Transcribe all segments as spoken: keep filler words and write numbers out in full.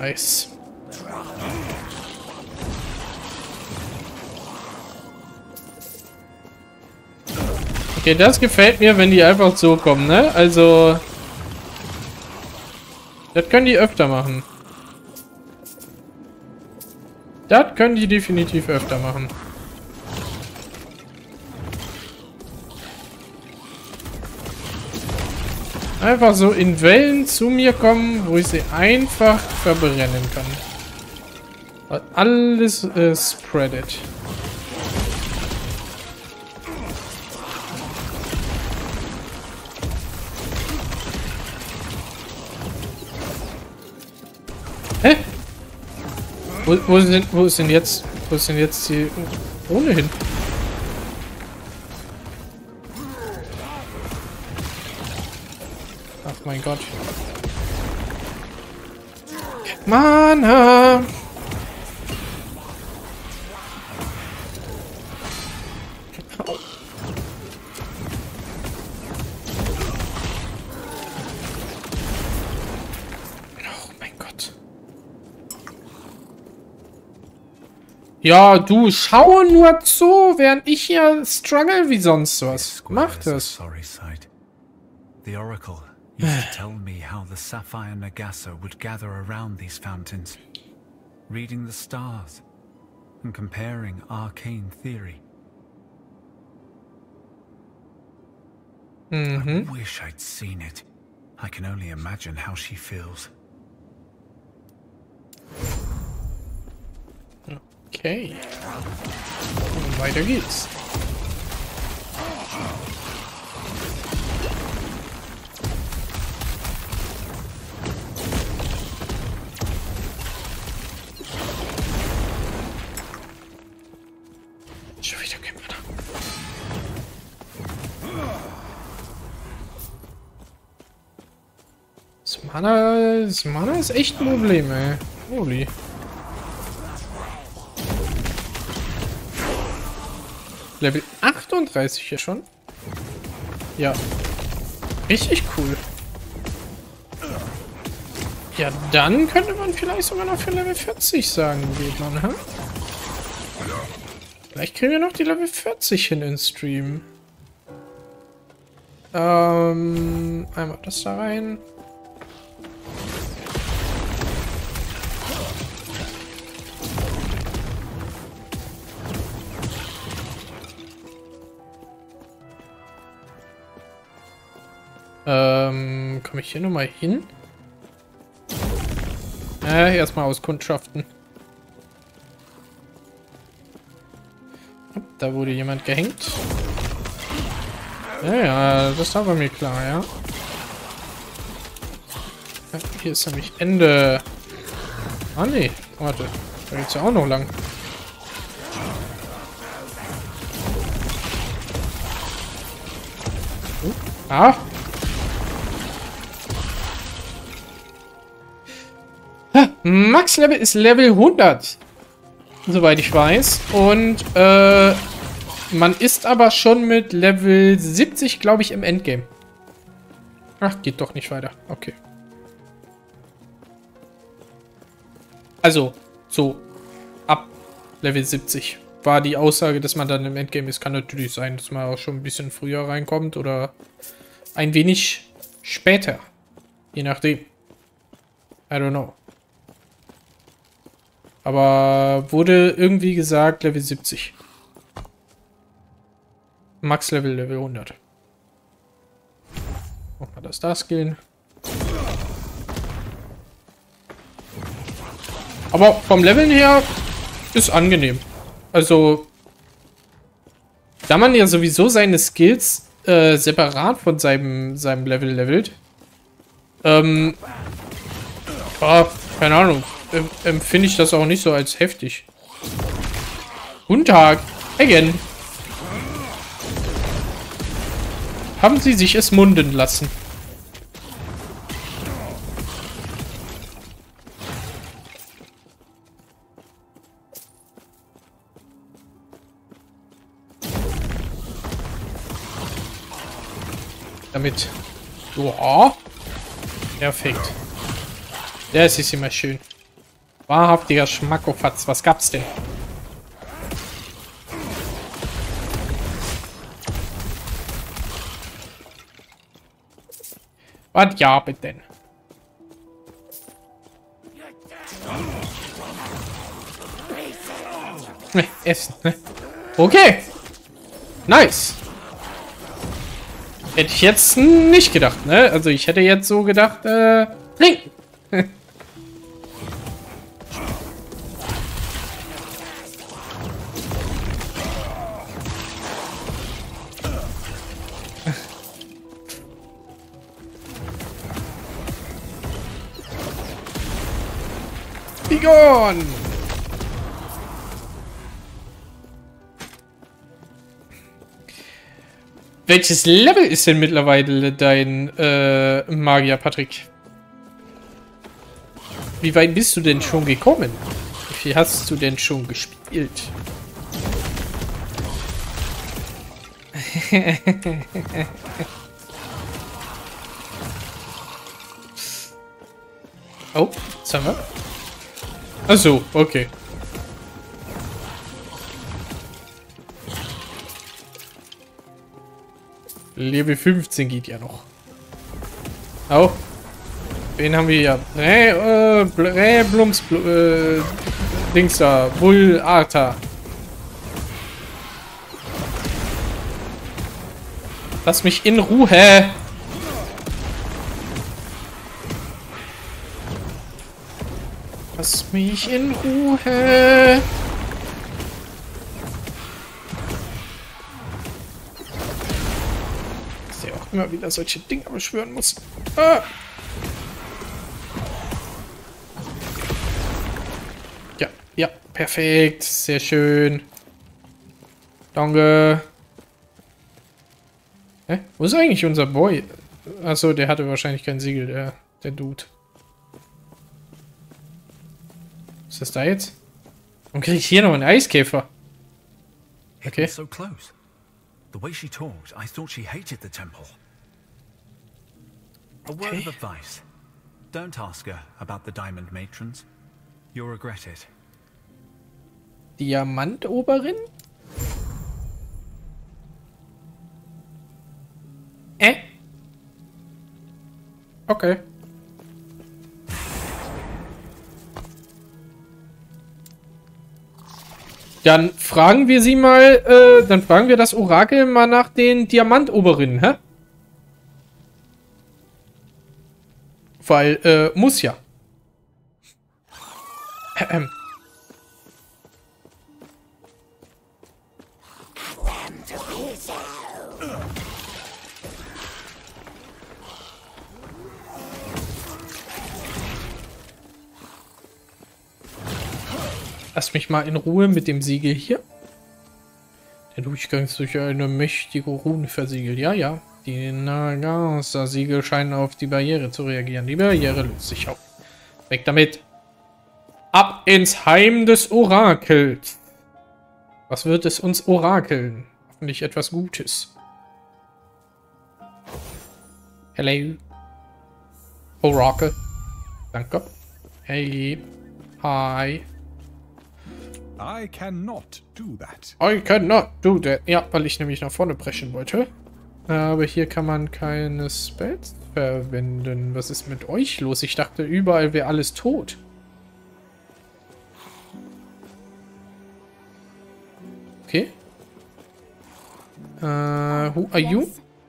Nice. Okay, das gefällt mir, wenn die einfach so kommen, ne? Also... Das können die öfter machen. Das können die definitiv öfter machen. Einfach so in Wellen zu mir kommen, wo ich sie einfach verbrennen kann. Und alles äh, spreadet. Hä? Wo, wo, sind, wo ist denn jetzt? Wo ist denn jetzt die ohne hin? Ach mein Gott. Mana! Ja, du, schau nur zu, während ich hier struggle wie sonst was. Mach das. The Oracle used to tell me how the Sapphire Nagasa would gather around these fountains, reading the stars and comparing arcane theory. Mhm. I wish I'd seen it. I can only imagine how she feels. Okay. Und weiter geht's. Schon wieder kein Mana. Das Mana, das Mana ist echt ein Problem, ey. Holy. Level achtunddreißig hier schon. Ja. Richtig cool. Ja, dann könnte man vielleicht sogar noch für Level vierzig sagen, geht man, hä? Vielleicht kriegen wir noch die Level vierzig hin in Stream. Ähm, einmal das da rein. Ähm, komme ich hier nochmal hin? Äh, erstmal auskundschaften. Da wurde jemand gehängt. Ja, ja, das war bei mir klar, ja. Hier ist nämlich Ende. Ah, nee. Warte. Da geht's ja auch noch lang. Uh, ah. Max-Level ist Level hundert. Soweit ich weiß. Und äh, man ist aber schon mit Level siebzig, glaube ich, im Endgame. Ach, geht doch nicht weiter. Okay. Also, so ab Level siebzig war die Aussage, dass man dann im Endgame ist. Kann natürlich sein, dass man auch schon ein bisschen früher reinkommt oder ein wenig später. Je nachdem. I don't know. Aber wurde irgendwie gesagt, Level siebzig. Max-Level, Level hundert. Machen wir das da skillen. Aber vom Leveln her ist angenehm. Also, da man ja sowieso seine Skills äh, separat von seinem, seinem Level levelt, ähm, oh, keine Ahnung. Empfinde ich das auch nicht so als heftig. Guten Tag. Again. Haben Sie sich es munden lassen? Damit. Ja. Perfekt. Das ist immer schön. Wahrhaftiger Schmackofatz. Was gab's denn? Was gab es denn? Ne, Essen, ne? Okay. Nice. Hätte ich jetzt nicht gedacht, ne? Also ich hätte jetzt so gedacht, äh, trinken. Begone! Welches Level ist denn mittlerweile dein äh, Magier, Patrick? Wie weit bist du denn schon gekommen? Wie viel hast du denn schon gespielt? Oh, was haben wir? Ach so, okay. Level fünfzehn geht ja noch. Oh. Wen haben wir hier? Rä, äh, Rä, Blums, äh, Dings da. Bull, Arta. Lass mich in Ruhe. Lass mich in Ruhe. Immer wieder solche Dinge beschwören muss. Ah. Ja, ja, perfekt. Sehr schön. Danke. Hä? Wo ist eigentlich unser Boy? Achso, der hatte wahrscheinlich kein Siegel, der, der Dude. Was ist das da jetzt? Warum kriege ich hier noch einen Eiskäfer? Okay. So close. The way she talked, I thought she hated the temple. A word of advice. Don't ask her about the diamond matrons. You'll regret it. Diamantoberin? Äh? Okay. Dann fragen wir sie mal, äh, dann fragen wir das Orakel mal nach den Diamantoberinnen, hä? Weil, äh, muss ja. Ähm. Lass mich mal in Ruhe mit dem Siegel hier. Der Durchgang ist durch eine mächtige Rune versiegelt. Ja, ja. Die Nagasa-Siegel scheinen auf die Barriere zu reagieren. Die Barriere löst sich auf. Weg damit. Ab ins Heim des Orakels. Was wird es uns orakeln? Hoffentlich etwas Gutes. Hello. Orakel. Danke. Hey. Hi. I cannot do that. I cannot do that. Ja, weil ich nämlich nach vorne brechen wollte. Aber hier kann man keine Spells verwenden. Was ist mit euch los? Ich dachte, überall wäre alles tot. Okay. Uh, who are you?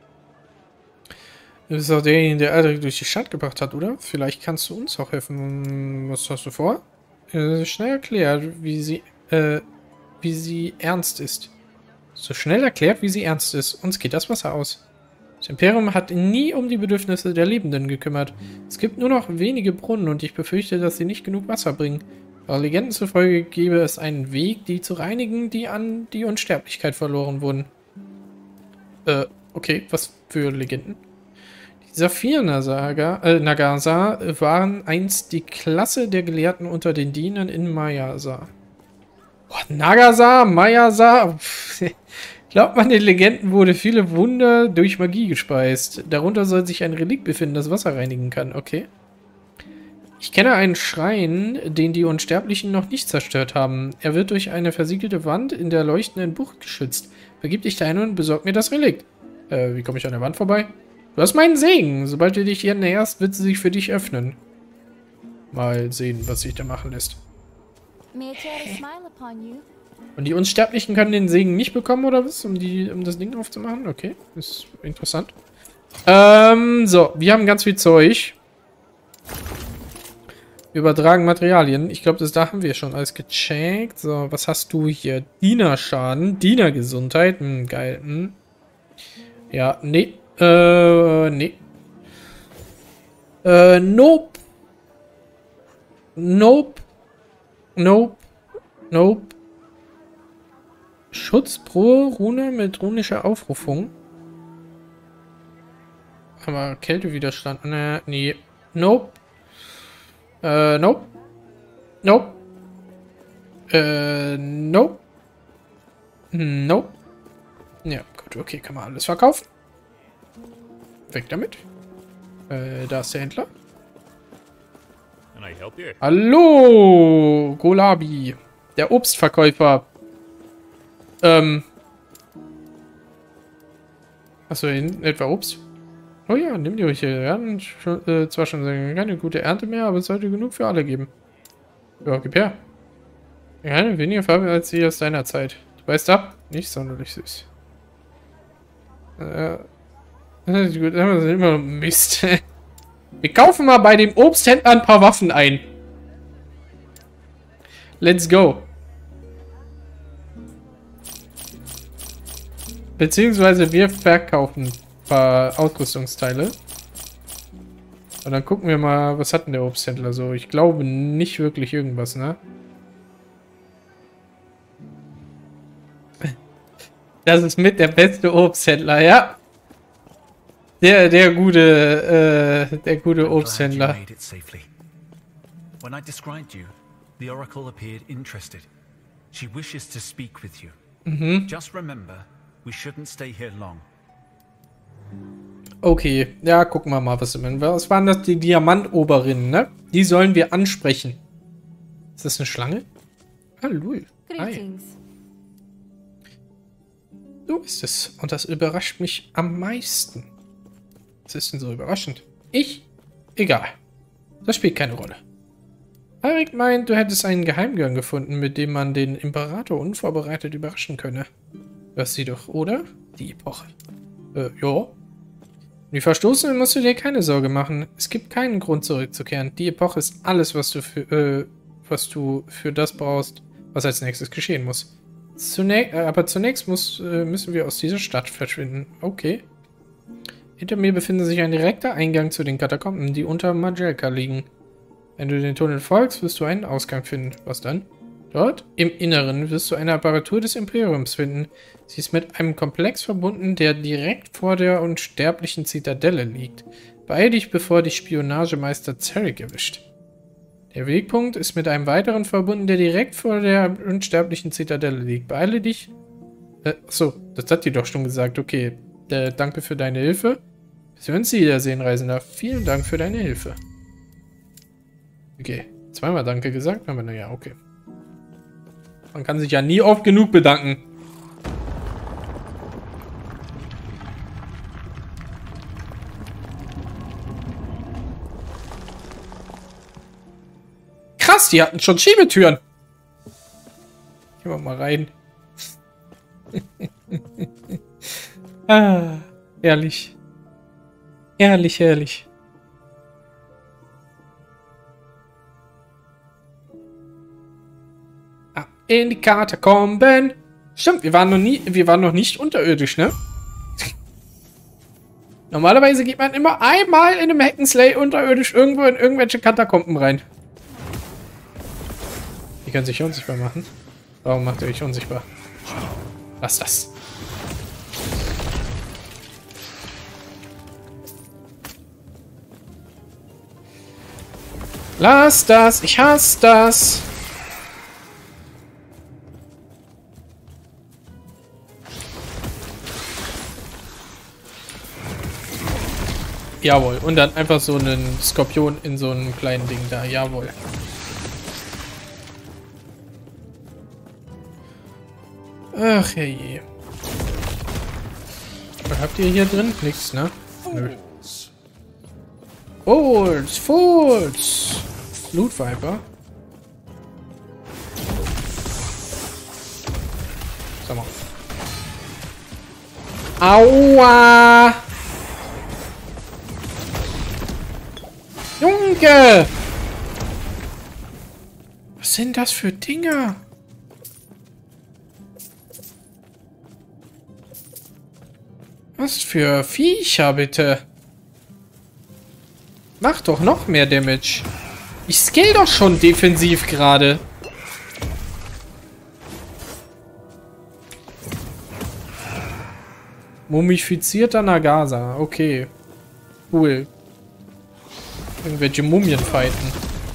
Du bist auch derjenige, der Aldrich durch die Stadt gebracht hat, oder? Vielleicht kannst du uns auch helfen. Was hast du vor? Äh, schnell erklärt, wie sie, äh, wie sie ernst ist. So schnell erklärt, wie sie ernst ist. Uns geht das Wasser aus. Das Imperium hat nie um die Bedürfnisse der Lebenden gekümmert. Es gibt nur noch wenige Brunnen und ich befürchte, dass sie nicht genug Wasser bringen. Aber Legenden zufolge gäbe es einen Weg, die zu reinigen, die an die Unsterblichkeit verloren wurden. Äh, okay, was für Legenden? Die Saphir-Nagasa äh, Nagasa waren einst die Klasse der Gelehrten unter den Dienern in Mayasa. Boah, Nagasa, Mayasa. Glaubt man, den Legenden wurde viele Wunder durch Magie gespeist. Darunter soll sich ein Relikt befinden, das Wasser reinigen kann. Okay. Ich kenne einen Schrein, den die Unsterblichen noch nicht zerstört haben. Er wird durch eine versiegelte Wand in der leuchtenden Bucht geschützt. Begib dich dahin und besorg mir das Relikt. Äh, wie komme ich an der Wand vorbei? Du hast meinen Segen. Sobald du dich hier näherst, wird sie sich für dich öffnen. Mal sehen, was sich da machen lässt. Und die Unsterblichen können den Segen nicht bekommen, oder was? Um, die, um das Ding aufzumachen? Okay, ist interessant. Ähm, so, wir haben ganz viel Zeug. Übertragen Materialien. Ich glaube, das da haben wir schon alles gecheckt. So, was hast du hier? Dienerschaden, Dienergesundheit. Hm, geil. Hm. Ja, nee. Äh, nee. Äh, nope. Nope. Nope. Nope. Schutz pro Rune mit runischer Aufrufung. Aber Kältewiderstand. Ne, nee. Nope. Äh, nope. Nope. Äh, nope. Nope. Ja, gut, okay, kann man alles verkaufen. Weg damit. Äh, da ist der Händler. Hallo, Golabi. Der Obstverkäufer. Ähm. Achso, in etwa Obst? Oh ja, nimm die ruhig hier. Wir hatten schon, äh, zwar schon keine gute Ernte mehr, aber es sollte genug für alle geben. Ja, gib her. Keine weniger Farbe als die aus deiner Zeit. Du weißt ab? Nicht sonderlich süß. Äh. Das ist gut, das ist immer Mist. Wir kaufen mal bei dem Obsthändler ein paar Waffen ein. Let's go. Beziehungsweise wir verkaufen ein paar Ausrüstungsteile. Und dann gucken wir mal, was hat denn der Obsthändler so? Ich glaube nicht wirklich irgendwas, ne? Das ist mit der beste Obsthändler, ja. Der, der gute, äh, der gute Obsthändler. When I described you, the Oracle appeared interested. She wishes to speak with you. Mhm. Just remember, we shouldn't stay here long. Okay, ja, gucken wir mal, was wir. Was waren das? Die Diamantoberinnen, ne? Die sollen wir ansprechen. Ist das eine Schlange? Hallo. Hi. So ist es. Und das überrascht mich am meisten. Was ist denn so überraschend? Ich? Egal. Das spielt keine Rolle. Alrik meint, du hättest einen Geheimgang gefunden, mit dem man den Imperator unvorbereitet überraschen könne. Das sie doch, oder? Die Epoche. Äh, ja. Die Verstoßenen musst du dir keine Sorge machen. Es gibt keinen Grund zurückzukehren. Die Epoche ist alles, was du für, äh, was du für das brauchst, was als nächstes geschehen muss. Zunä äh, aber zunächst muss, äh, müssen wir aus dieser Stadt verschwinden. Okay. Hinter mir befindet sich ein direkter Eingang zu den Katakomben, die unter Majelka liegen. Wenn du den Tunnel folgst, wirst du einen Ausgang finden. Was dann? Dort, im Inneren, wirst du eine Apparatur des Imperiums finden. Sie ist mit einem Komplex verbunden, der direkt vor der unsterblichen Zitadelle liegt. Beeil dich, bevor dich Spionagemeister Zarek erwischt. Der Wegpunkt ist mit einem weiteren verbunden, der direkt vor der unsterblichen Zitadelle liegt. Beeile dich. Äh, achso, das hat die doch schon gesagt. Okay. Äh, danke für deine Hilfe. Bis wir uns wiedersehen, Reisender. Vielen Dank für deine Hilfe. Okay. Zweimal Danke gesagt, aber naja, okay. Man kann sich ja nie oft genug bedanken. Krass, die hatten schon Schiebetüren. Gehen wir mal rein. Ah, herrlich. Herrlich, herrlich. Ah, in die Katakomben. Stimmt, wir waren noch nie, wir waren noch nicht unterirdisch, ne? Normalerweise geht man immer einmal in einem Hackenslay unterirdisch irgendwo in irgendwelche Katakomben rein. Die können sich unsichtbar machen. Warum macht ihr euch unsichtbar? Was ist das? Lass das, ich hasse das. Jawohl. Und dann einfach so einen Skorpion in so einem kleinen Ding da. Jawohl. Ach je. Was habt ihr hier drin? Nix, ne? Nö. Fools! Fools! Loot Viper. Sag mal. Aua! Junge! Was sind das für Dinger? Was für Viecher, bitte? Mach doch noch mehr Damage. Ich skill doch schon defensiv gerade. Mumifizierter Nagasa. Okay. Cool. Irgendwelche Mumien fighten.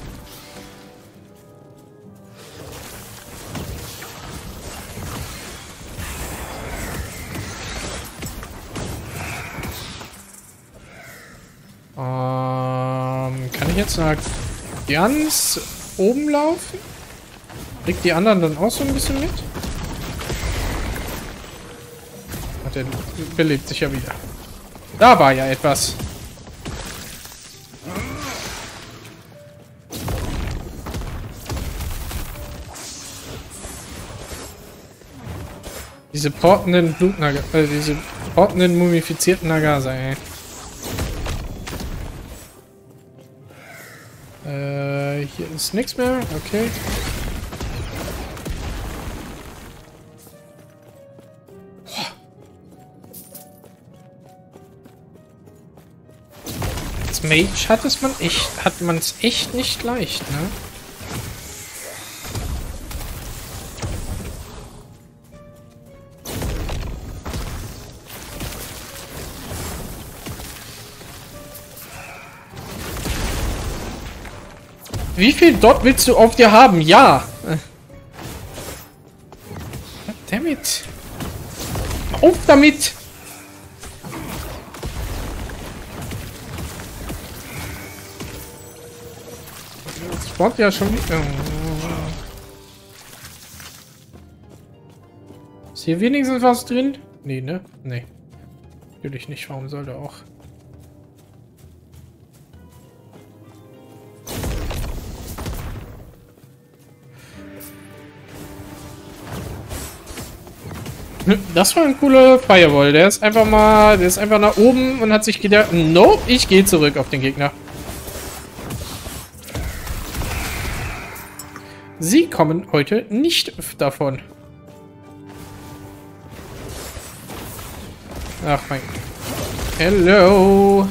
Ähm, kann ich jetzt nach ganz oben laufen? Kriegt die anderen dann auch so ein bisschen mit? Ach, der belebt sich ja wieder. Da war ja etwas. Diese portenden Blutnaga, äh, diese portenden mumifizierten Nagasa, ey. Äh, hier ist nichts mehr, okay. Boah. Als Mage hat es man echt, hat man es echt nicht leicht, ne? Wie viel Dot willst du auf dir haben? Ja. Dammit. Auf damit. Das spawnt ja schon wieder. Ist hier wenigstens was drin? Nee, ne? Nee. Natürlich nicht. Warum sollte auch? Das war ein cooler Firewall. Der ist einfach mal, der ist einfach nach oben und hat sich gedacht, nope, ich gehe zurück auf den Gegner. Sie kommen heute nicht davon. Ach mein Gott. Hello.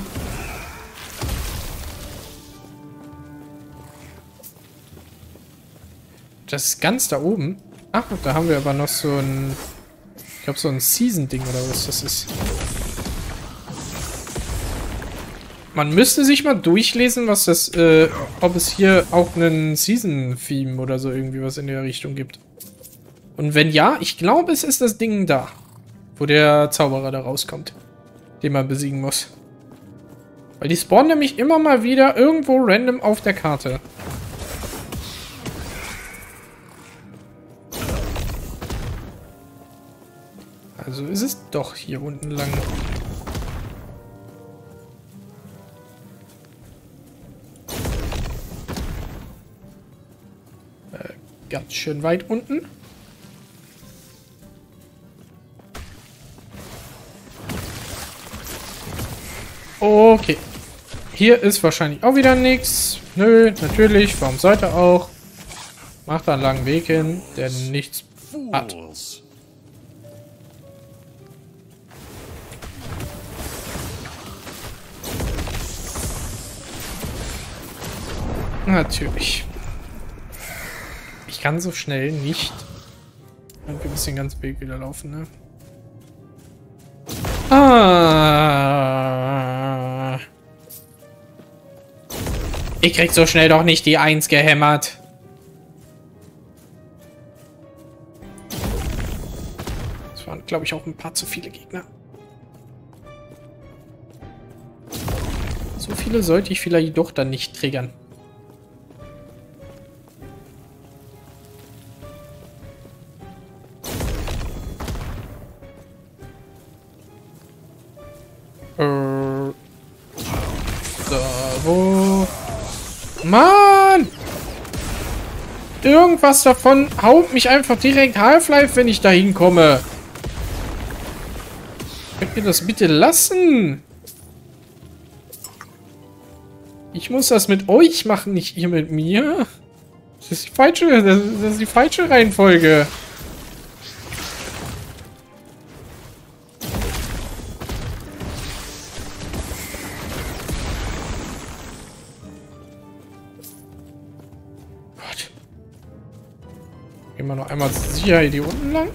Das ist ganz da oben. Ach, da haben wir aber noch so ein... Ich glaube, so ein Season-Ding oder was das ist. Man müsste sich mal durchlesen, was das, äh, ob es hier auch einen Season-Theme oder so irgendwie was in der Richtung gibt. Und wenn ja, ich glaube, es ist das Ding da, wo der Zauberer da rauskommt, den man besiegen muss. Weil die spawnen nämlich immer mal wieder irgendwo random auf der Karte. Also ist es doch hier unten lang. Äh, ganz schön weit unten. Okay. Hier ist wahrscheinlich auch wieder nichts. Nö, natürlich. Warum sollte auch? Macht da einen langen Weg hin, der nichts hat. Natürlich. Ich kann so schnell nicht. Und wir müssen den ganzen Weg wieder laufen, ne? Ah. Ich krieg so schnell doch nicht die Eins gehämmert. Das waren, glaube ich, auch ein paar zu viele Gegner. So viele sollte ich vielleicht doch dann nicht triggern. Äh. So, wo... Mann! Irgendwas davon haut mich einfach direkt Half-Life, wenn ich da hinkomme. Könnt ihr das bitte lassen? Ich muss das mit euch machen, nicht ihr mit mir. Das ist die falsche, das ist, das ist die falsche Reihenfolge. Gott. Gehen wir noch einmal sicher hier unten lang.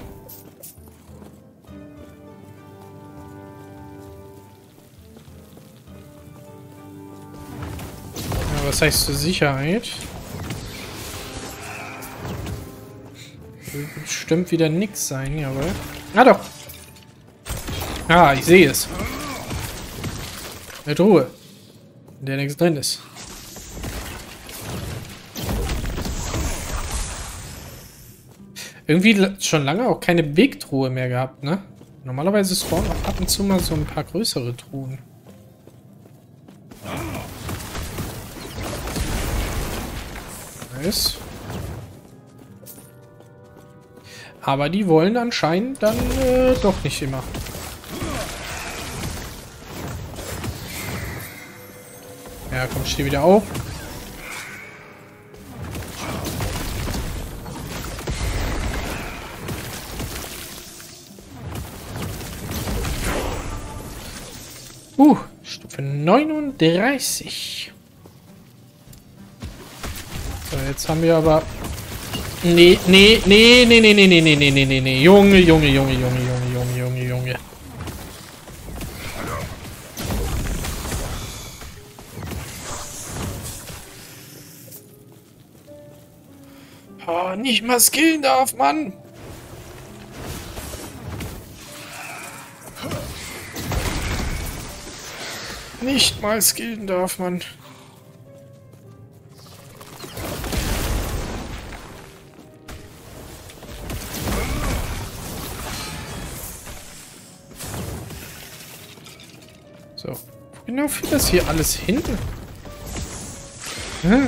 Was heißt zur Sicherheit? Wird bestimmt wieder nix sein, jawohl. Ah doch. Ah, ich sehe es. Eine Truhe, in der nichts drin ist. Irgendwie schon lange auch keine Big-Truhe mehr gehabt, ne? Normalerweise spawnen auch ab und zu mal so ein paar größere Truhen. Nice. Aber die wollen anscheinend dann äh, doch nicht immer. Ja, komm, steh wieder auf. Uh, Stufe neununddreißig. So, jetzt haben wir aber... Nee, nee, nee, nee, nee, nee, nee, nee, nee, nee, nee, nee. Junge, Junge, Junge, Junge, Junge, Junge, Junge, Junge. Oh, nicht mal skillen darf, Mann. Nicht mal skillen darf man. So. Wo genau führt das hier alles hin? Hm?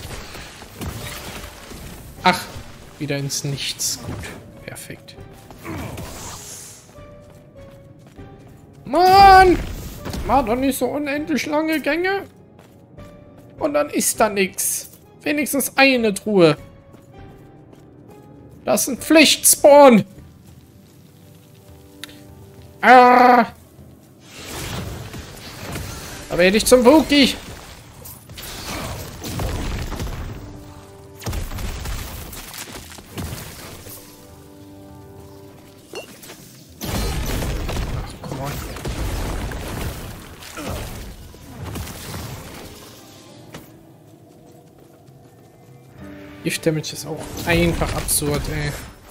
Ach, wieder ins Nichts. Gut. Perfekt. Mann! Mach doch nicht so unendlich lange Gänge. Und dann ist da nichts. Wenigstens eine Truhe. Das ist ein Pflichtspawn. Ah. Da werde ich zum Wookie. Gift-Damage ist auch einfach absurd, ey.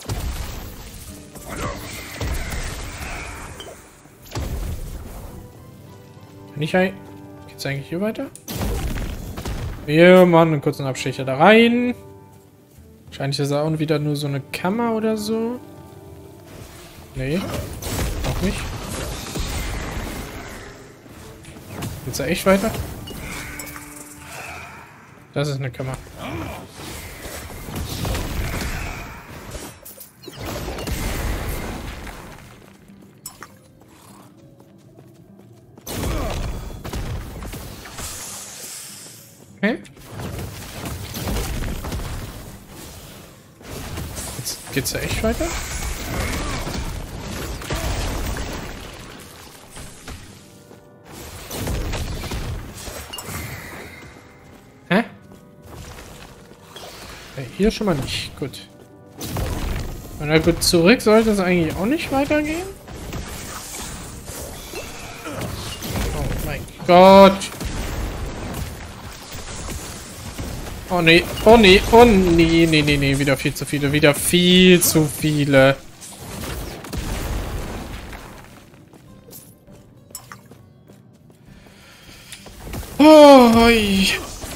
Nicht ein... Geht's eigentlich hier weiter? Ja, Mann, einen kurzen Abstecher da rein. Wahrscheinlich ist auch wieder nur so eine Kammer oder so. Nee, auch nicht. Geht's da echt weiter? Das ist eine Kammer. Okay. Jetzt geht's da echt weiter? Hä? Okay, hier schon mal nicht. Gut. Na gut, zurück sollte es eigentlich auch nicht weitergehen. Oh mein Gott. Oh nee, oh nee, oh nee, nee, nee, nee, wieder viel zu viele, wieder viel zu viele. Oh, Oh, hoi.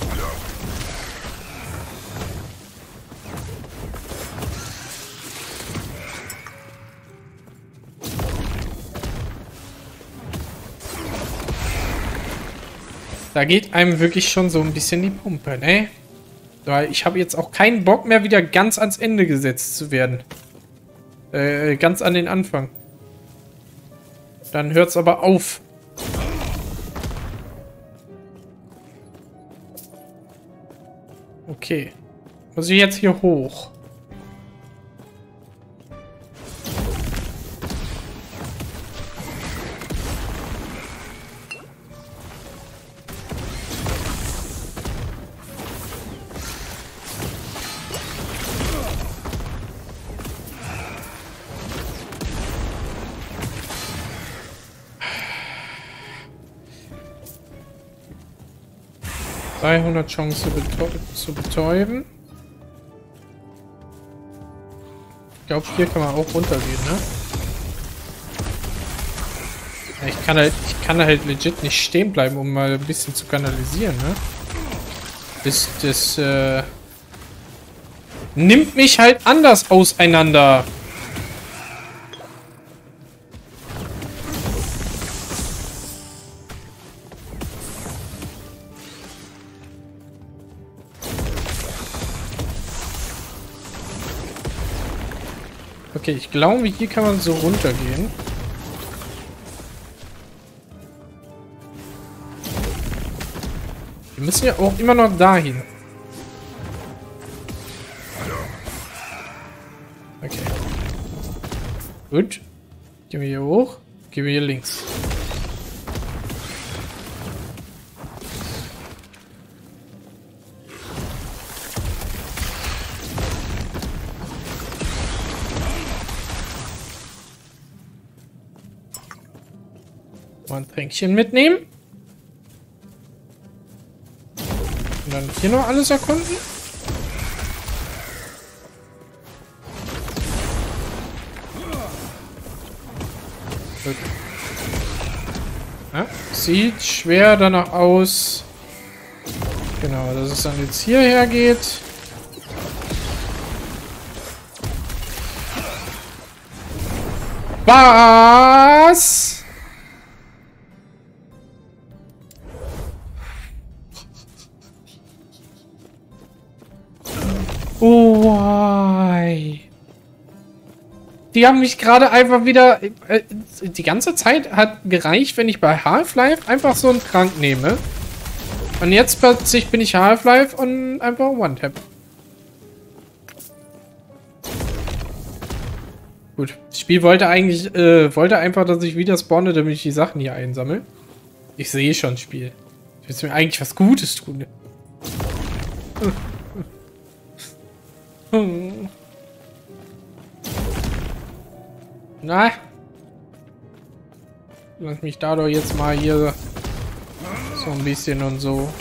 Da geht einem wirklich schon so ein bisschen die Pumpe, ne? Weil ich habe jetzt auch keinen Bock mehr, wieder ganz ans Ende gesetzt zu werden. Äh, ganz an den Anfang. Dann hört's aber auf. Okay. Muss ich jetzt hier hoch? dreihundert Chance zu, betäu zu betäuben. Ich glaube, hier kann man auch runtergehen, ne? Ich kann halt, ich kann halt legit nicht stehen bleiben, um mal ein bisschen zu kanalisieren, ne? Das, das, äh, nimmt mich halt anders auseinander. Okay, ich glaube, hier kann man so runtergehen. Wir müssen ja auch immer noch dahin. Okay. Gut. Gehen wir hier hoch. Gehen wir hier links. Mal ein Tränkchen mitnehmen. Und dann hier noch alles erkunden. Gut. Ja, sieht schwer danach aus. Genau, dass es dann jetzt hierher geht. Was? Oh, why? Die haben mich gerade einfach wieder... Äh, die ganze Zeit hat gereicht, wenn ich bei Half-Life einfach so einen Trank nehme. Und jetzt plötzlich bin ich Half-Life und einfach One-Tap. Gut, das Spiel wollte eigentlich... Äh, wollte einfach, dass ich wieder spawne, damit ich die Sachen hier einsammle. Ich sehe schon, Spiel. Ich willst mir eigentlich was Gutes tun. Hm. Hm. Na? Lass mich da doch jetzt mal hier so ein bisschen und so.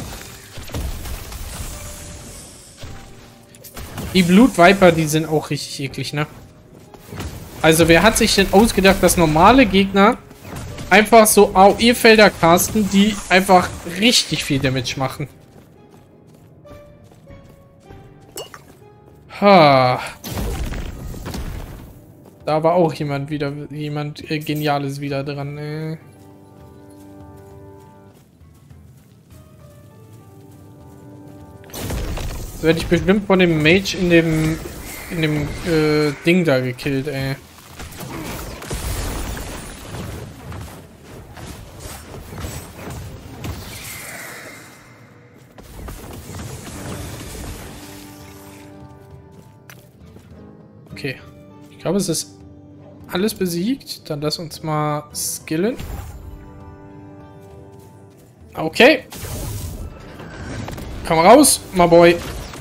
Die Blutviper, die sind auch richtig eklig, ne? Also wer hat sich denn ausgedacht, dass normale Gegner einfach so A O E-Felder casten, die einfach richtig viel Damage machen? Ha. Da war auch jemand wieder, jemand äh, Geniales wieder dran. Äh. So werde ich bestimmt von dem Mage in dem, in dem äh, Ding da gekillt, ey. Okay. Ich glaube, es ist alles besiegt. Dann lass uns mal skillen. Okay. Komm raus, my boy.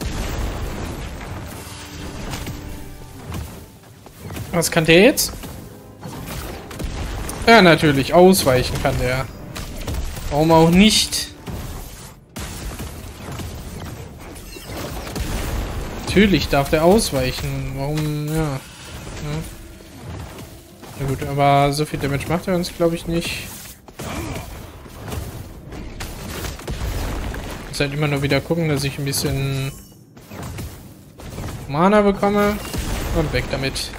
Was kann der jetzt? Ja, natürlich. Ausweichen kann der. Warum auch nicht? Natürlich darf der ausweichen. Warum? Ja. ja. Na gut, aber so viel Damage macht er uns, glaube ich, nicht. Muss halt immer nur wieder gucken, dass ich ein bisschen Mana bekomme. Und weg damit.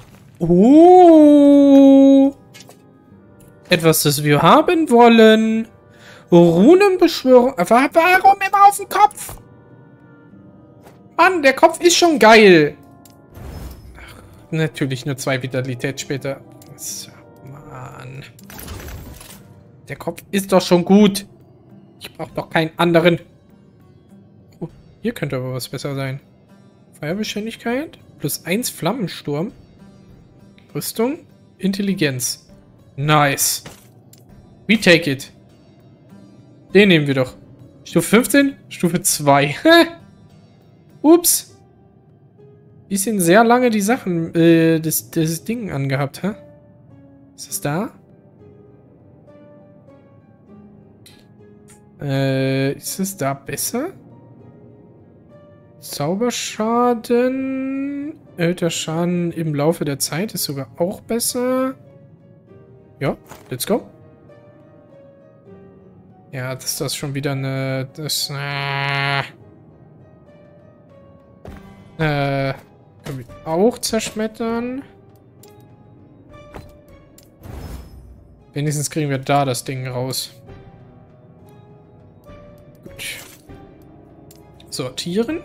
Oh! Etwas, das wir haben wollen. Runenbeschwörung. Warum immer auf den Kopf? Mann, der Kopf ist schon geil. Ach, natürlich nur zwei Vitalität später. So, Mann. Der Kopf ist doch schon gut. Ich brauche doch keinen anderen. Oh, hier könnte aber was besser sein. Feuerbeständigkeit. Plus eins Flammensturm. Rüstung. Intelligenz. Nice. We take it. Den nehmen wir doch. Stufe fünfzehn. Stufe zwei. Ups. Bisschen sehr lange die Sachen, äh, das, das Ding angehabt, hä? Ist das da? Äh, ist es da besser? Zauberschaden. Erhöhter Schaden im Laufe der Zeit ist sogar auch besser. Ja, let's go. Ja, das ist das schon wieder eine... Das... Äh, äh, können wir auch zerschmettern. Wenigstens kriegen wir da das Ding raus. Gut. Sortieren.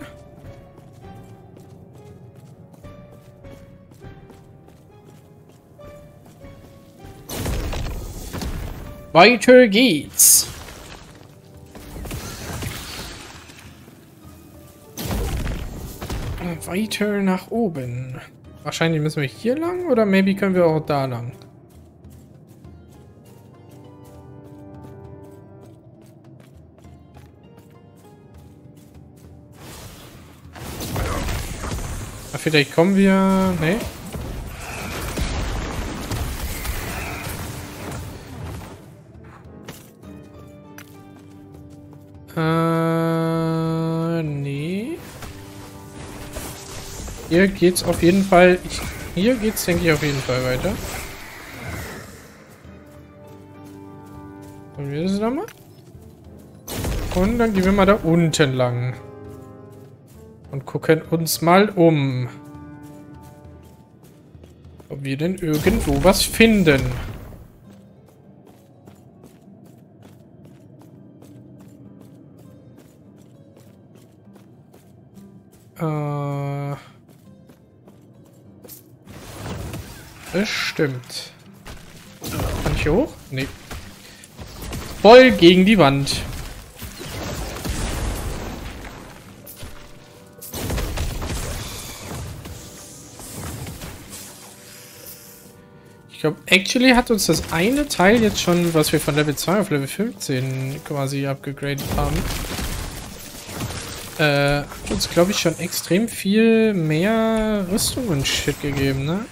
Weiter geht's. Weiter nach oben. Wahrscheinlich müssen wir hier lang oder maybe können wir auch da lang. Vielleicht kommen wir... Ne? Äh... Nee. Hier geht's auf jeden Fall... Ich, hier geht's, denke ich, auf jeden Fall weiter. Und wir das da mal. Und dann gehen wir mal da unten lang. Und gucken uns mal um. Ob wir denn irgendwo was finden. Äh. Bestimmt. Kann ich hier hoch? Nee. Voll gegen die Wand. Ich glaube, actually hat uns das eine Teil jetzt schon, was wir von Level zwei auf Level fünfzehn quasi abgegradet haben, äh, hat uns, glaube ich, schon extrem viel mehr Rüstung und Shit gegeben, ne?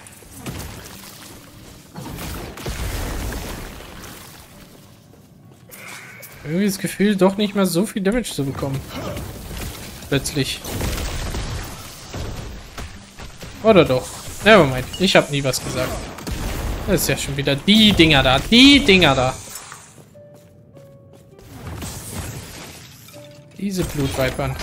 Irgendwie das Gefühl, doch nicht mehr so viel Damage zu bekommen. Plötzlich. Oder doch? Nevermind. Ich habe nie was gesagt. Das ist ja schon wieder die Dinger da. Die Dinger da. Diese Blutweibern.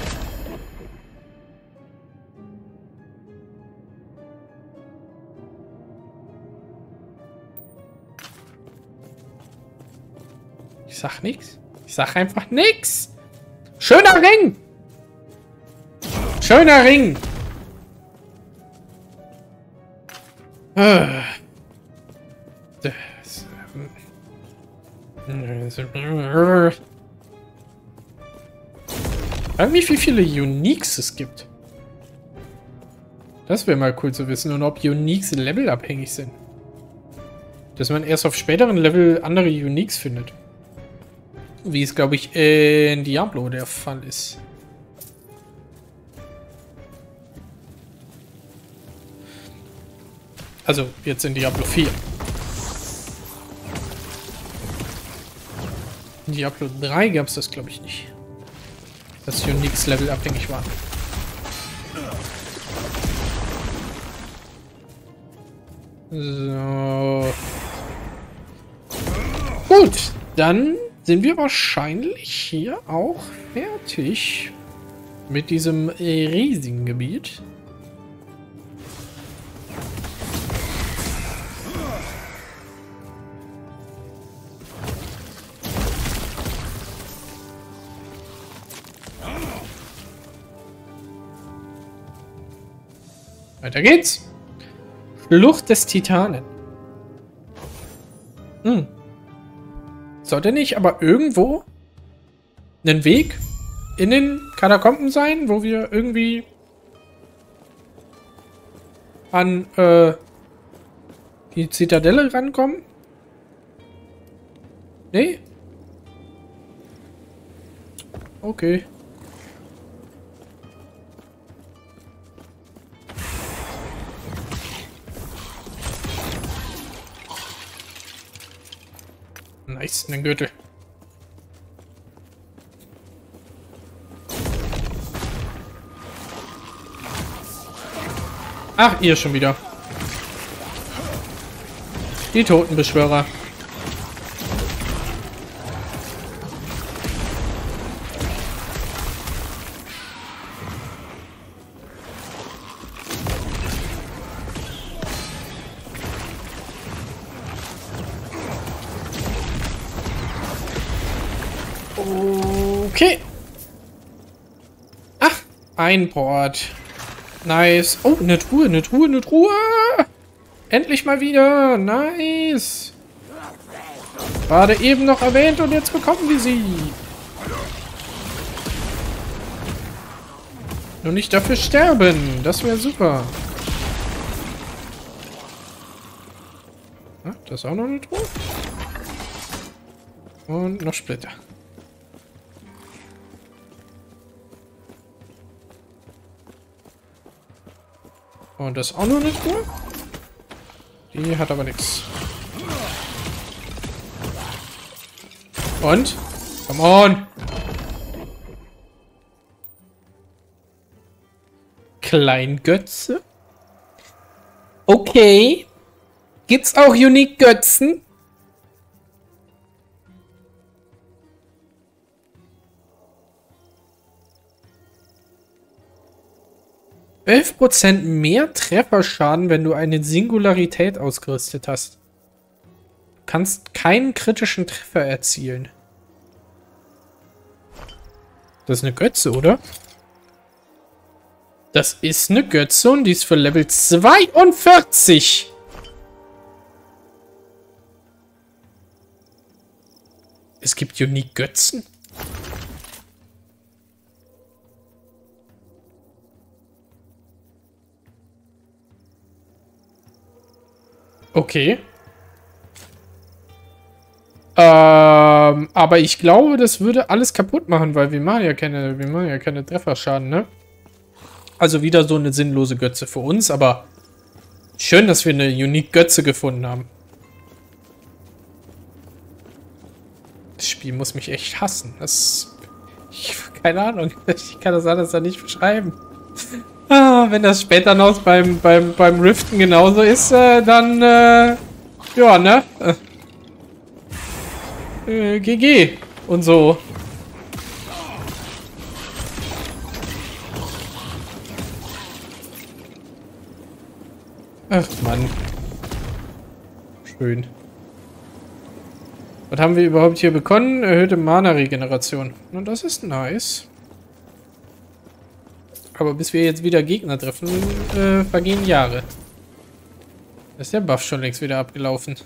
Ich sag nichts. Ich sag einfach nichts. Schöner Ring. Schöner Ring. Wie viele Uniques es gibt. Das wäre mal cool zu wissen. Und ob Uniques levelabhängig sind. Dass man erst auf späteren Level andere Uniques findet. Wie es, glaube ich, in Diablo der Fall ist. Also, jetzt in Diablo vier. In Diablo drei gab es das, glaube ich, nicht. Dass Uniques Level abhängig waren. So. Gut, dann sind wir wahrscheinlich hier auch fertig mit diesem äh, riesigen Gebiet. Weiter geht's. Schlucht des Titanen. Hm. Sollte nicht aber irgendwo einen Weg in den Katakomben sein, wo wir irgendwie an äh, die Zitadelle rankommen? Nee? Okay. Nice, ein Gürtel. Ach, ihr schon wieder. Die Totenbeschwörer. Okay. Ach, ein Port. Nice. Oh, eine Truhe, eine Truhe, eine Truhe. Endlich mal wieder. Nice. Gerade eben noch erwähnt und jetzt bekommen wir sie. Nur nicht dafür sterben. Das wäre super. Ah, das ist auch noch eine Truhe. Und noch Splitter. Und das ist auch nur eine Truhe. Die hat aber nichts. Und? Come on! Kleingötze? Okay. Gibt's auch Unique Götzen? elf Prozent mehr Trefferschaden, wenn du eine Singularität ausgerüstet hast. Du kannst keinen kritischen Treffer erzielen. Das ist eine Götze, oder? Das ist eine Götze und die ist für Level zweiundvierzig. Es gibt Unique Götzen. Okay. Ähm, aber ich glaube, das würde alles kaputt machen, weil wir machen ja keine, wir machen ja keine Trefferschaden, ne? Also wieder so eine sinnlose Götze für uns, aber schön, dass wir eine Unique Götze gefunden haben. Das Spiel muss mich echt hassen. Das, ich, keine Ahnung, ich kann das alles da nicht beschreiben. Ah, wenn das später noch beim, beim, beim Riften genauso ist, äh, dann, äh, ja, ne? Äh, G G und so. Ach, Mann. Schön. Was haben wir überhaupt hier bekommen? Erhöhte Mana-Regeneration. Und das ist nice. Aber bis wir jetzt wieder Gegner treffen, äh, vergehen Jahre. Da ist der Buff schon längst wieder abgelaufen.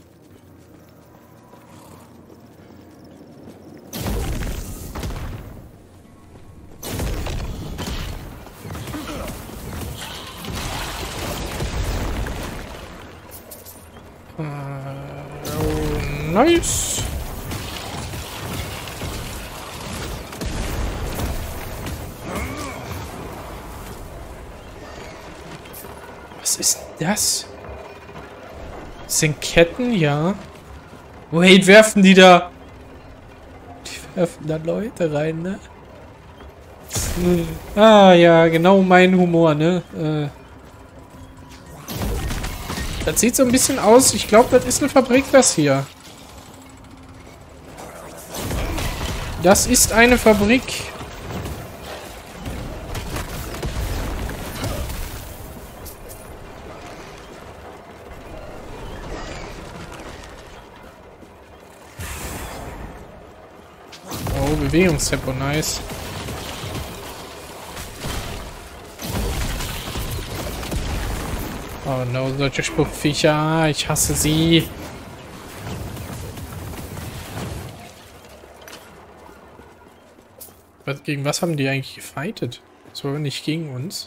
Äh, oh, nice. Was ist das? Das sind Ketten, ja. Wait, werfen die da? Die werfen da Leute rein, ne? Ah, ja, genau mein Humor, ne? Äh. Das sieht so ein bisschen aus. Ich glaube, das ist eine Fabrik, das hier. Das ist eine Fabrik. Oh, Bewegungstempo, nice. Oh no, solche Spuckviecher. Ich hasse sie. Was, gegen was haben die eigentlich gefightet? Das war nicht gegen uns.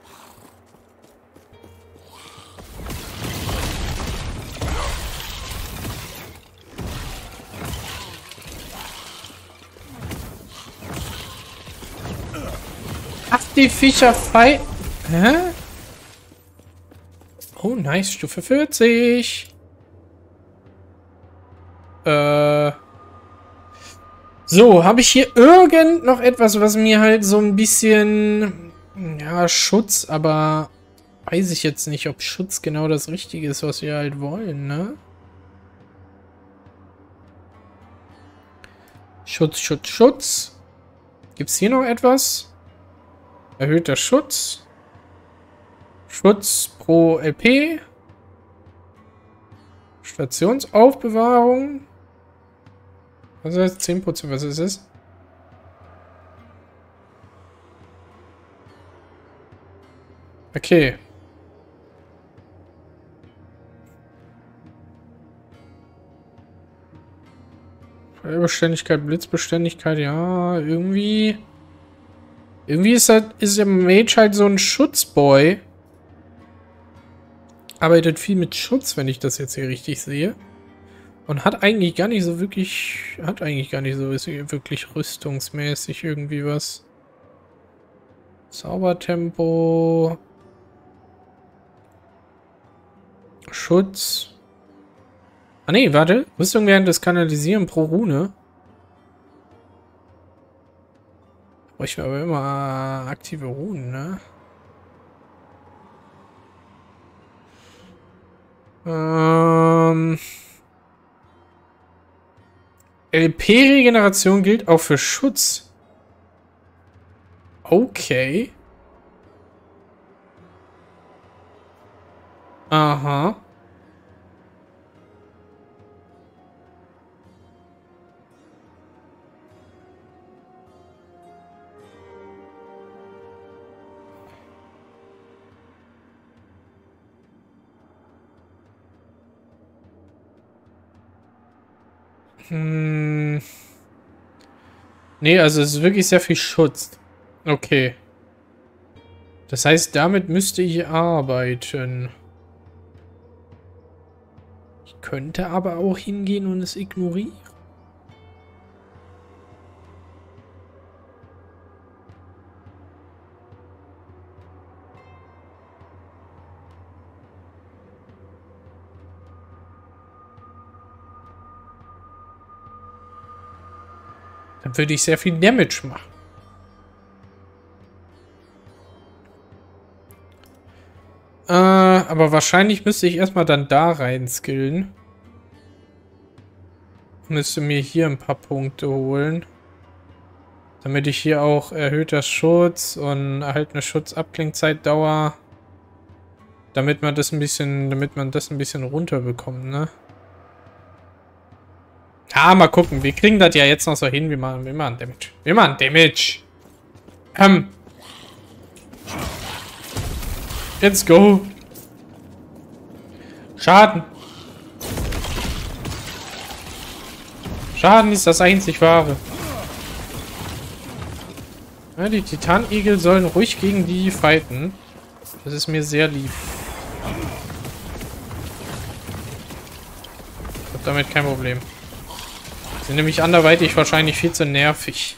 Ach, die Viecher fight. Hä? Oh, nice. Stufe vierzig. Äh... So, habe ich hier irgend noch etwas, was mir halt so ein bisschen... Ja, Schutz, aber... Weiß ich jetzt nicht, ob Schutz genau das Richtige ist, was wir halt wollen, ne? Schutz, Schutz, Schutz. Gibt's hier noch etwas? Erhöhter Schutz. Schutz pro L P. Stationsaufbewahrung. Was heißt zehn Prozent? Was ist es? Okay. Feuerbeständigkeit, Blitzbeständigkeit, ja, irgendwie. Irgendwie ist halt, ist der Mage halt so ein Schutzboy. Arbeitet viel mit Schutz, wenn ich das jetzt hier richtig sehe. Und hat eigentlich gar nicht so wirklich, hat eigentlich gar nicht so wirklich rüstungsmäßig irgendwie was. Zaubertempo. Schutz. Ah ne, warte. Rüstung während des Kanalisieren pro Rune. Brauche ich aber immer aktive Runen, ne? Ähm... L P-Regeneration gilt auch für Schutz. Okay. Aha. Hm. Nee, also es ist wirklich sehr viel Schutz. Okay. Das heißt, damit müsste ich arbeiten. Ich könnte aber auch hingehen und es ignorieren. Dann würde ich sehr viel Damage machen. Äh, aber wahrscheinlich müsste ich erstmal dann da rein skillen. Müsste mir hier ein paar Punkte holen. Damit ich hier auch erhöhter Schutz und erhaltene Schutzabklingzeitdauer. Damit man das ein bisschen, damit man das ein bisschen runterbekommt, ne? Ah, mal gucken. Wir kriegen das ja jetzt noch so hin. Wir machen, wir machen Damage. Wir machen Damage. Ähm. Let's go. Schaden. Schaden ist das einzig wahre. Ja, die Titanigel sollen ruhig gegen die fighten. Das ist mir sehr lieb. Ich habe damit kein Problem. Sind nämlich anderweitig wahrscheinlich viel zu nervig.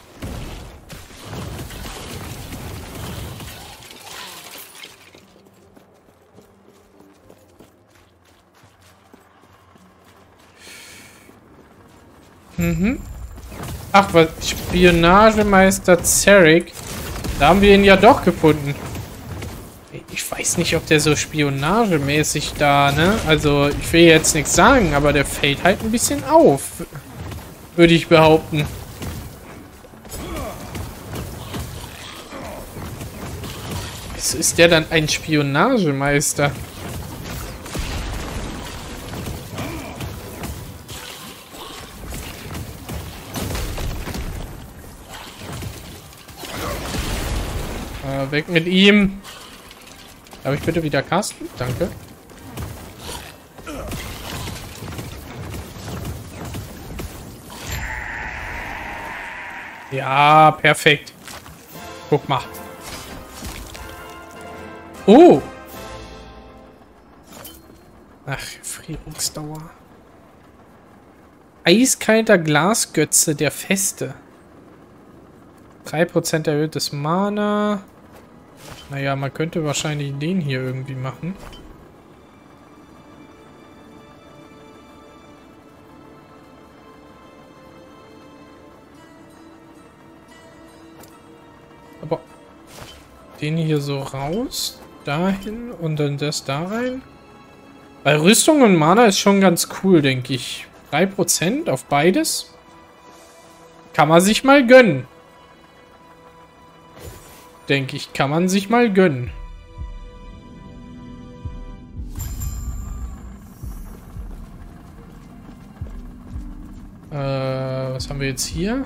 Mhm. Ach, was? Spionagemeister Zarek. Da haben wir ihn ja doch gefunden. Ich weiß nicht, ob der so spionagemäßig da, ne? Also, ich will jetzt nichts sagen, aber der fällt halt ein bisschen auf. Würde ich behaupten. Wieso ist der dann ein Spionagemeister? Äh, weg mit ihm. Darf ich bitte wieder casten? Danke. Ja, perfekt. Guck mal. Oh! Ach, Frierungsdauer. Eiskalter Glasgötze der Feste. drei Prozent erhöhtes Mana. Naja, man könnte wahrscheinlich den hier irgendwie machen. Aber den hier so raus, dahin und dann das da rein. Bei Rüstung und Mana ist schon ganz cool, denke ich. drei Prozent auf beides. Kann man sich mal gönnen. Denke ich, kann man sich mal gönnen. Äh, was haben wir jetzt hier?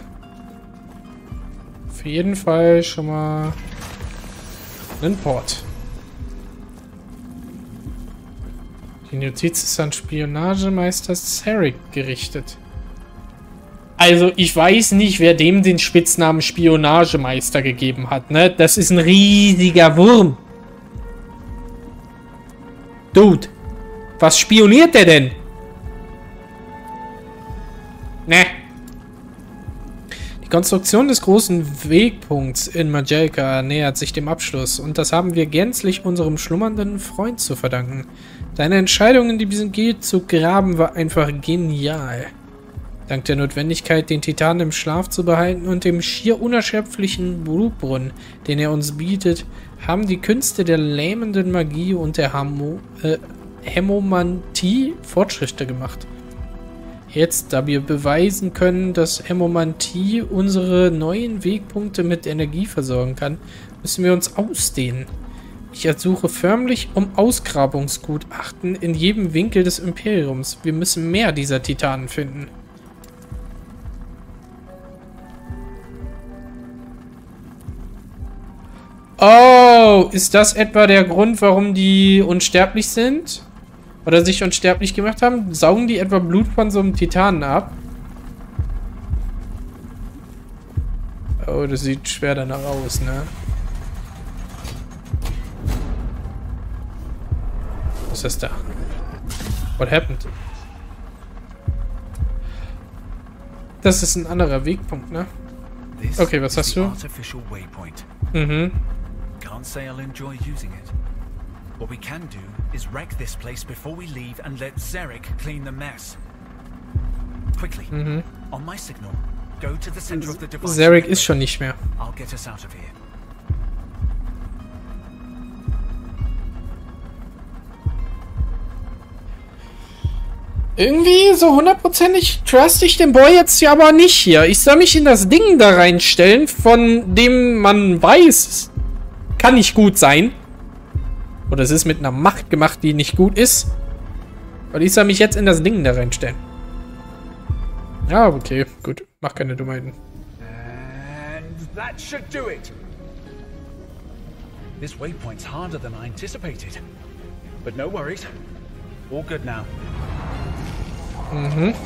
Auf jeden Fall schon mal einen Port. Die Notiz ist an Spionagemeister Zarek gerichtet. Also, ich weiß nicht, wer dem den Spitznamen Spionagemeister gegeben hat, ne? Das ist ein riesiger Wurm. Dude, was spioniert der denn? Ne. Die Konstruktion des großen Wegpunkts in Majelka nähert sich dem Abschluss und das haben wir gänzlich unserem schlummernden Freund zu verdanken. Deine Entscheidung in diesem Gebiet zu graben war einfach genial. Dank der Notwendigkeit, den Titan im Schlaf zu behalten und dem schier unerschöpflichen Blutbrunnen, den er uns bietet, haben die Künste der lähmenden Magie und der Hamo äh, Hämomantie Fortschritte gemacht. Jetzt, da wir beweisen können, dass Hämomantie unsere neuen Wegpunkte mit Energie versorgen kann, müssen wir uns ausdehnen. Ich ersuche förmlich um Ausgrabungsgutachten in jedem Winkel des Imperiums. Wir müssen mehr dieser Titanen finden. Oh, ist das etwa der Grund, warum die unsterblich sind? Oder sich unsterblich gemacht haben? Saugen die etwa Blut von so einem Titanen ab? Oh, das sieht schwer danach aus, ne? Was ist das da? What happened? Das ist ein anderer Wegpunkt, ne? Okay, was hast du? Mhm. Can't say I'll enjoy using it. What we can do is wreck this place before we leave and let Zarek clean the mess. Quickly, Mhm. on my signal, go to the center of the device. Zarek ist schon nicht mehr. I'll get us out of here. Irgendwie so hundertprozentig trust ich den Boy jetzt ja aber nicht hier. Ich soll mich in das Ding da reinstellen, von dem man weiß, kann nicht gut sein. Oder es ist mit einer Macht gemacht, die nicht gut ist. Und ich soll mich jetzt in das Ding da reinstellen. Ja, okay, gut. Mach keine Dummheiten. And that should do it. This waypoint's harder than I anticipated. But no worries. All good now. Mhm.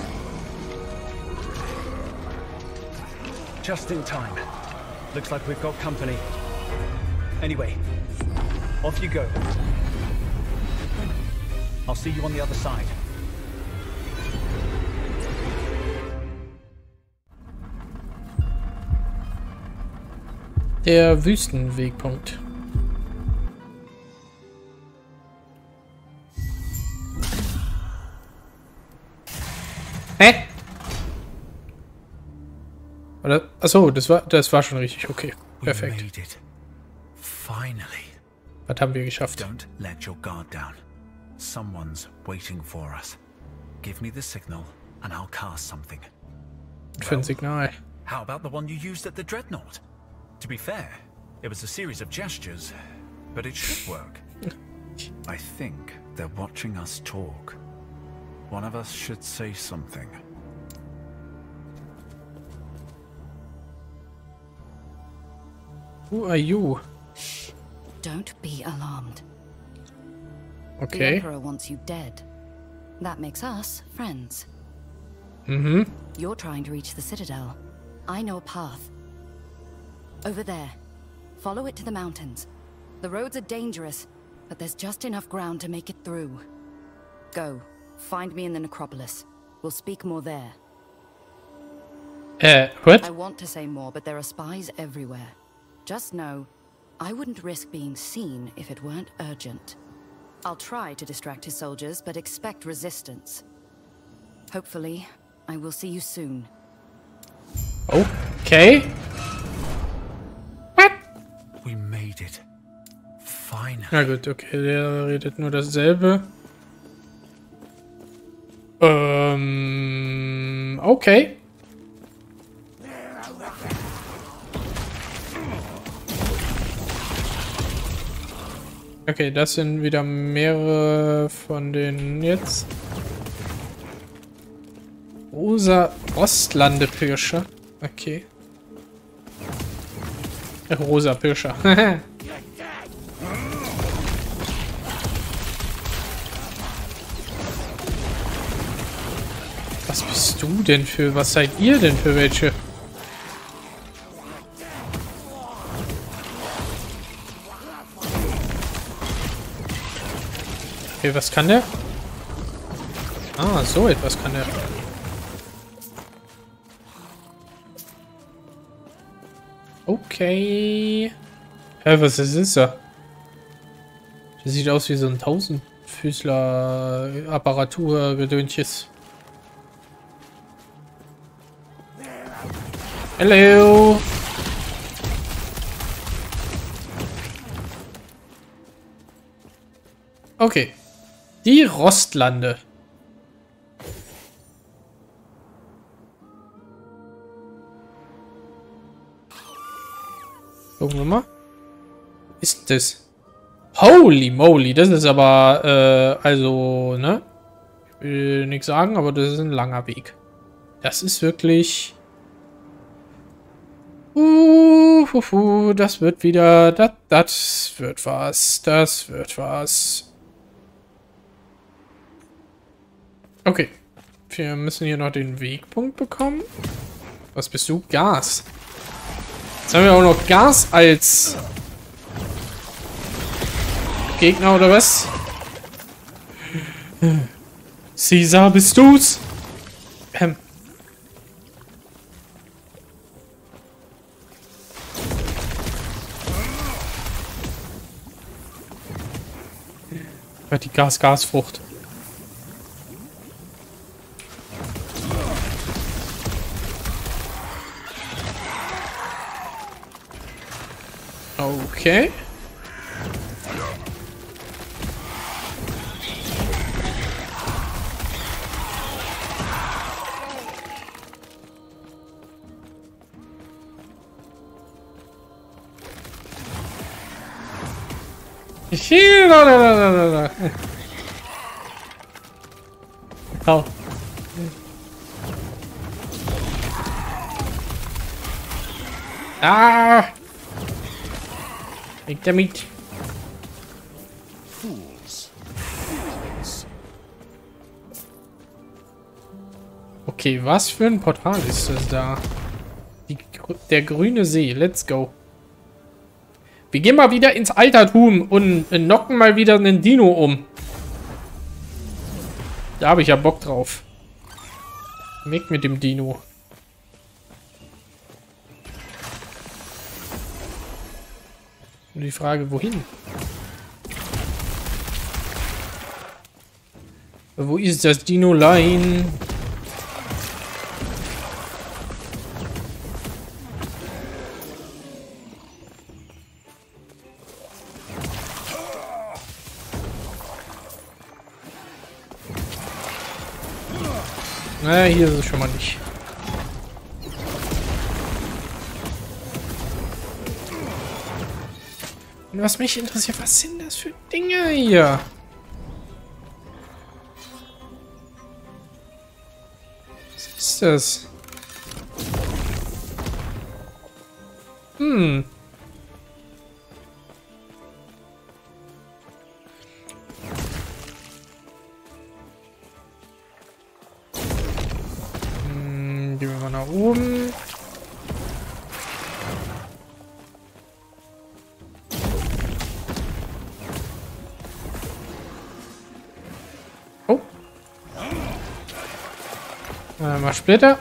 Just in time. Looks like we've got company. Anyway, off you go. I'll see you on the other side. Der Wüstenwegpunkt. Hä? Oder? Achso, das war, das war schon richtig. Okay, perfekt. Finally. Was haben wir geschafft? Don't let your guard down. Someone's waiting for us. Give me the signal and I'll cast something. Für ein Signal. How about the one you used at the Dreadnought? To be fair, it was a series of gestures. but it should work. I think they're watching us talk. One of us should say something. Who are you? Don't be alarmed. The Okay. Emperor wants you dead. That makes us friends. Mhm. You're trying to reach the Citadel. I know a path. Over there. Follow it to the mountains. The roads are dangerous, but there's just enough ground to make it through. Go. Find me in the necropolis. We'll speak more there. Äh, what? I want to say more, but there are spies everywhere. Just know, I wouldn't risk being seen if it weren't urgent. I'll try to distract his soldiers, but expect resistance. Hopefully, I will see you soon. Okay. What? We made it. Finally. Na gut, okay, der redet nur dasselbe. Ähm, okay. Okay, das sind wieder mehrere von den jetzt. Rosa Ostlandepirsche. Okay. Äh, rosa Pirscher. Was bist du denn für? Was seid ihr denn für welche? Okay, was kann der? Ah, so etwas kann der. Okay. Hä, was ist das? Das sieht aus wie so ein Tausendfüßler-Apparatur-Gedöntjes. Hallo. Okay. Die Rostlande. Gucken wir mal. Ist das? Holy moly, das ist aber, äh, also, ne? Ich will nichts sagen, aber das ist ein langer Weg. Das ist wirklich... Uh, uh, uh, das wird wieder... Das, das wird was. Das wird was. Okay. Wir müssen hier noch den Wegpunkt bekommen. Was bist du? Gas. Jetzt haben wir auch noch Gas als Gegner, oder was? Caesar, bist du's? Ähm. Die Gas-Gasfrucht. Okay. Oh. Ah! Weg damit. Fools. Okay, was für ein Portal ist das da? Die, der grüne See. Let's go. Wir gehen mal wieder ins Altertum und knocken mal wieder einen Dino um. Da habe ich ja Bock drauf. Weg mit dem Dino. Und die Frage, wohin? Wo ist das Dino-Line? Na, hier ist es schon mal nicht. Und was mich interessiert, was sind das für Dinge hier? Was ist das? Hm. Hm, gehen wir mal nach oben. Oh. Äh, mal Splitter.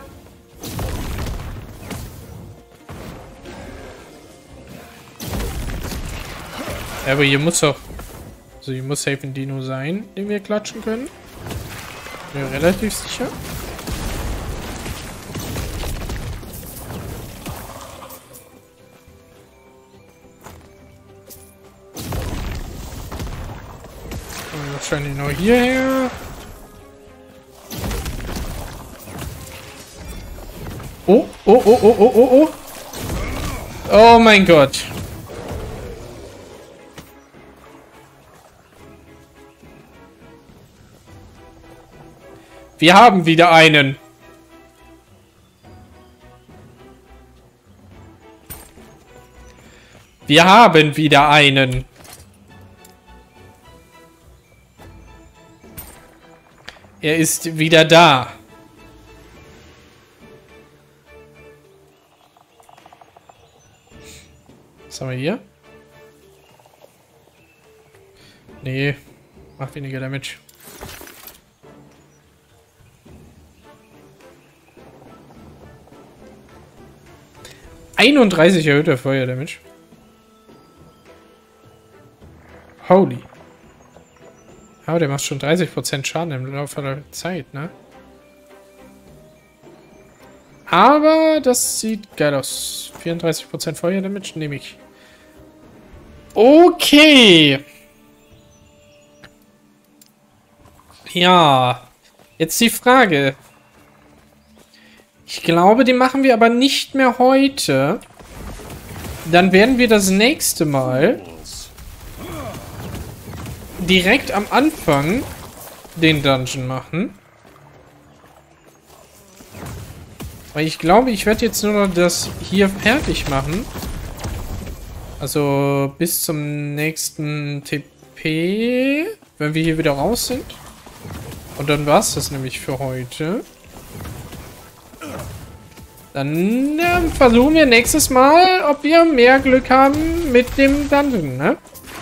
Ja, aber hier muss doch... Also hier muss safe ein Dino sein, den wir klatschen können. Bin mir relativ sicher. Und wahrscheinlich noch hierher. Oh, oh, oh, oh, oh, oh, oh. Oh mein Gott. Wir haben wieder einen. Wir haben wieder einen. Er ist wieder da. Was haben wir hier? Nee, macht weniger Damage. einunddreißig erhöhter Feuerdamage. Holy. Aber der macht schon dreißig Prozent Schaden im Laufe der Zeit, ne? Aber das sieht geil aus. vierunddreißig Prozent Feuerdamage nehme ich. Okay. Ja. Jetzt die Frage. Ich glaube, den machen wir aber nicht mehr heute. Dann werden wir das nächste Mal direkt am Anfang den Dungeon machen. Weil ich glaube, ich werde jetzt nur noch das hier fertig machen. Also bis zum nächsten T P, wenn wir hier wieder raus sind. Und dann war es das nämlich für heute. Dann äh, versuchen wir nächstes Mal, ob wir mehr Glück haben mit dem Dungeon, ne?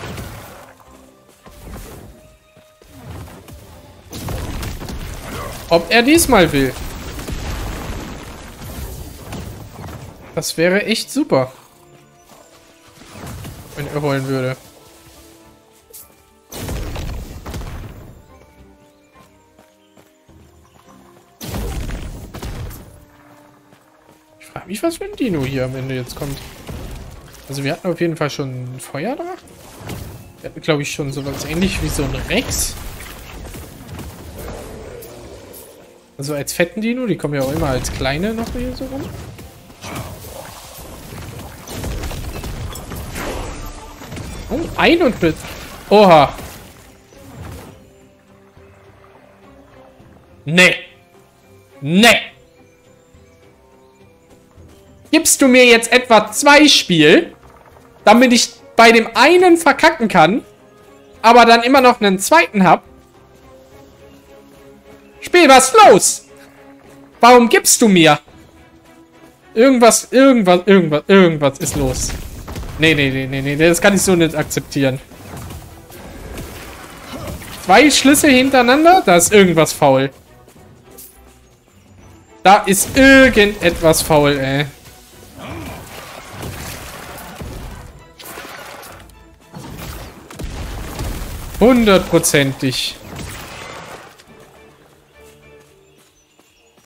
Ob er diesmal will. Das wäre echt super. Wenn er wollen würde. Ich frage mich, was für ein Dino hier am Ende jetzt kommt. Also wir hatten auf jeden Fall schon Feuerdrachen. Wir hatten, glaube ich, schon sowas ähnlich wie so ein Rex. Also als fetten Dino, die kommen ja auch immer als kleine noch hier so rum. Oh, einundvierzig. Oha. Nee. Nee. Gibst du mir jetzt etwa zwei Spiel, damit ich bei dem einen verkacken kann, aber dann immer noch einen zweiten hab? Spiel, was ist los? Warum gibst du mir? Irgendwas, irgendwas, irgendwas, irgendwas ist los. Nee, nee, nee, nee, nee, das kann ich so nicht akzeptieren. Zwei Schlüsse hintereinander, da ist irgendwas faul. Da ist irgendetwas faul, ey. Hundertprozentig.